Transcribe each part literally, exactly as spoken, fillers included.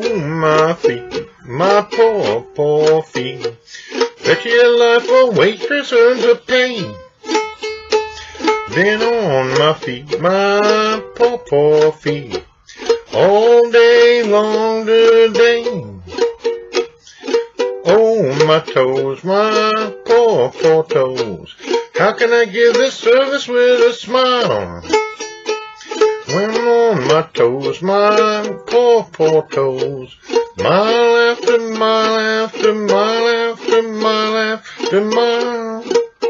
Oh, my feet, my poor, poor feet. Bet your life a waitress earns a pay. Then on my feet, my poor, poor feet, all day long today. Oh, my toes, my poor, poor toes. How can I give this service with a smile? When I'm on my toes, my poor, poor toes. Mile after mile after mile after mile after mile.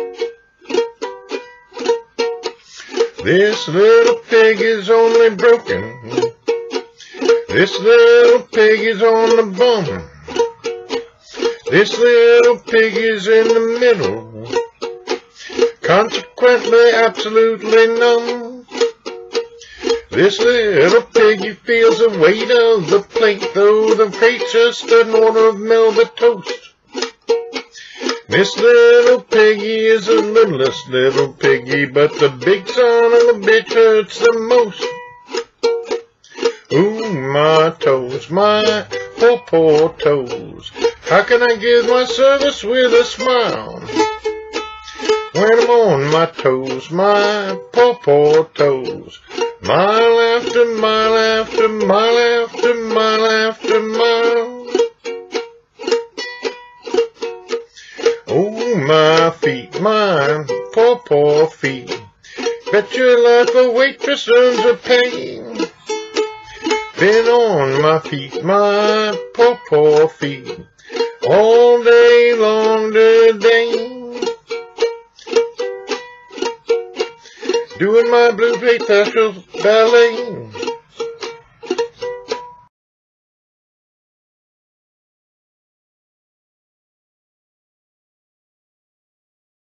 This little pig is only broken. This little pig is on the bum. This little pig is in the middle. Consequently, absolutely numb. This little piggy feels the weight of the plate, though the plate's just an order of Melba toast. This little piggy is the littlest little piggy, but the big son of a bitch hurts the most. Ooh, my toes, my poor, poor toes. How can I give my service with a smile? When I'm on my toes, my poor, poor toes. Mile after mile after mile after mile after mile. Oh, my feet, my poor, poor feet. Bet your life a waitress earns a pay. Been on my feet, my poor, poor feet, all day long today. Doing my blue plate special ballet.